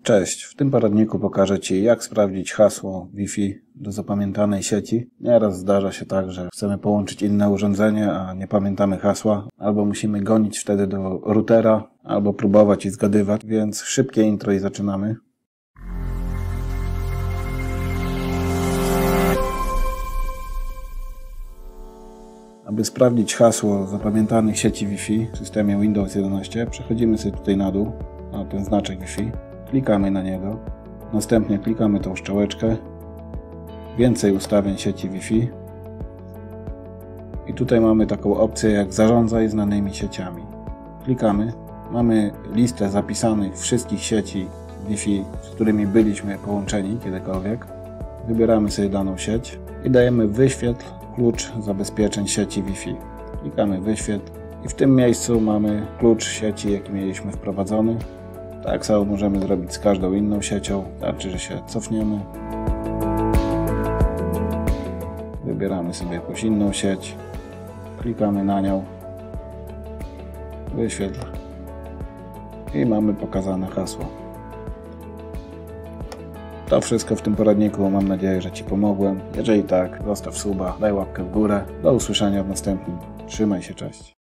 Cześć, w tym poradniku pokażę Ci, jak sprawdzić hasło Wi-Fi do zapamiętanej sieci. Nieraz zdarza się tak, że chcemy połączyć inne urządzenie, a nie pamiętamy hasła, albo musimy gonić wtedy do routera, albo próbować i zgadywać, więc szybkie intro i zaczynamy. Aby sprawdzić hasło zapamiętanych sieci Wi-Fi w systemie Windows 11, przechodzimy sobie tutaj na dół, na ten znaczek Wi-Fi. Klikamy na niego, następnie klikamy tą strzałeczkę, więcej ustawień sieci Wi-Fi i tutaj mamy taką opcję jak zarządzaj znanymi sieciami. Klikamy, mamy listę zapisanych wszystkich sieci Wi-Fi, z którymi byliśmy połączeni kiedykolwiek. Wybieramy sobie daną sieć i dajemy wyświetl klucz zabezpieczeń sieci Wi-Fi. Klikamy wyświetl i w tym miejscu mamy klucz sieci, jaki mieliśmy wprowadzony. Tak samo możemy zrobić z każdą inną siecią, wystarczy, że się cofniemy. Wybieramy sobie jakąś inną sieć, klikamy na nią, wyświetl i mamy pokazane hasło. To wszystko w tym poradniku, mam nadzieję, że Ci pomogłem. Jeżeli tak, zostaw suba, daj łapkę w górę. Do usłyszenia w następnym. Trzymaj się, cześć.